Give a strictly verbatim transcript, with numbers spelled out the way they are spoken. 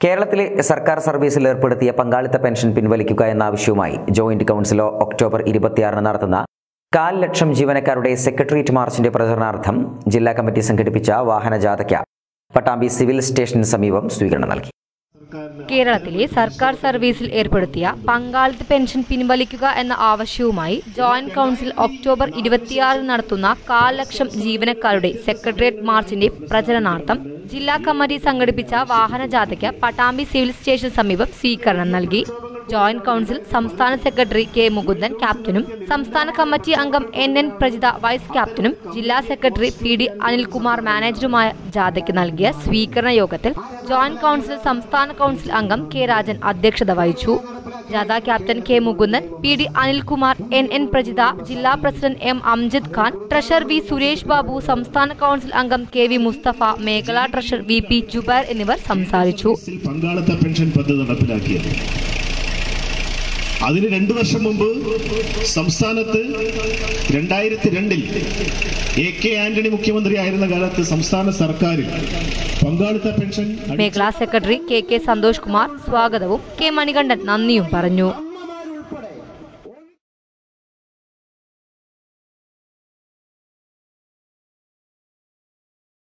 കേരളത്തിലെ സർക്കാർ സർവീസിൽ ഏർപ്പെടുത്തിയ പങ്കാളിത്ത പെൻഷൻ പിൻവലിക്കുക എന്ന ആവശ്യവുമായി ജോയിന്റ് കൗൺസിൽ ഒക്ടോബർ ഇരുപത്തിയാറിന് നടത്തുന്ന കാൽ ലക്ഷം ജീവനക്കാരുടെ സെക്രട്ടേറിയറ്റ് മാർച്ചിന്റെ പ്രചരണാർത്ഥം ജില്ലാ കമ്മിറ്റി സംഘടിപ്പിച്ച വാഹനജാഥയ്ക്ക് പട്ടാമ്പി സിവിൽ സ്റ്റേഷന് സമീപം സ്വീകരണം നൽകി. കേരളത്തിലെ സർക്കാർ സർവീസിൽ ഏർപ്പെടുത്തിയ പങ്കാളിത്ത പെൻഷൻ പിൻവലിക്കുക എന്ന ആവശ്യവുമായി ജോയിന്റ് കൗൺസിൽ ഒക്ടോബർ ഇരുപത്തിയാറിന് നടത്തുന്ന കാൽ ലക്ഷം ജീവനക്കാരുടെ സെക്രട്ടേറിയറ്റ് മാർച്ചിന്റെ പ്രചരണാർത്ഥം ജില്ലാ കമ്മിറ്റി സംഘടിപ്പിച്ച വാഹനജാഥയ്ക്ക് പട്ടാമ്പി സിവിൽ സ്റ്റേഷന് സമീപം സ്വീകരണം നൽകി. ജോയിന്റ് കൗൺസിൽ സംസ്ഥാന സെക്രട്ടറി കെ മുകുന്ദൻ ക്യാപ്റ്റനും സംസ്ഥാന കമ്മിറ്റി അംഗം എൻ എൻ പ്രജിത വൈസ് ക്യാപ്റ്റനും ജില്ലാ സെക്രട്ടറി പി ഡി അനിൽകുമാർ മാനേജറുമായ ജാഥയ്ക്ക് നൽകിയ സ്വീകരണ യോഗത്തിൽ ജോയിന്റ് കൗൺസിൽ സംസ്ഥാന കൗൺസിൽ അംഗം കെ രാജൻ അധ്യക്ഷത വഹിച്ചു. ജാഥ captain K Mukundan, P D Anilkumar, N N Prajitha, ജില്ലാ president M Amjid Khan, treasurer V Suresh Babu, സംസ്ഥാന കൗൺസിൽ അംഗം കെ വി മുസ്തഫ, മേഖലാ ട്രഷറർ വി പി ജുബൈർ എന്നിവർ സംസാരിച്ചു. പങ്കാളിത്ത പെൻഷൻ പദ്ധതി നടപ്പിലാക്കിയത് അതിന് രണ്ടു വർഷം മുമ്പ് സംസ്ഥാനത്ത് രണ്ടായിരത്തി രണ്ടിൽ എ കെ ആന്റണി മുഖ്യമന്ത്രി ആയിരുന്ന കാലത്ത് സംസ്ഥാന സർക്കാരിൽ പങ്കാളിത്ത പെൻഷൻ മേഖലാ secretary K K Santhosh Kumar സ്വാഗതവും കെ മണികണ്ഠൻ നന്ദിയും പറഞ്ഞു.